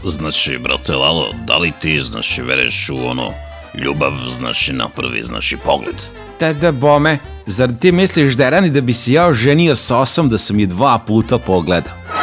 Znači, brate Lalo, da li ti, veruješ u ljubav, na prvi, pogled? Da bome, zar ti misliš da je rani da bi se ja oženio sa osom da sam je 2 puta pogledao?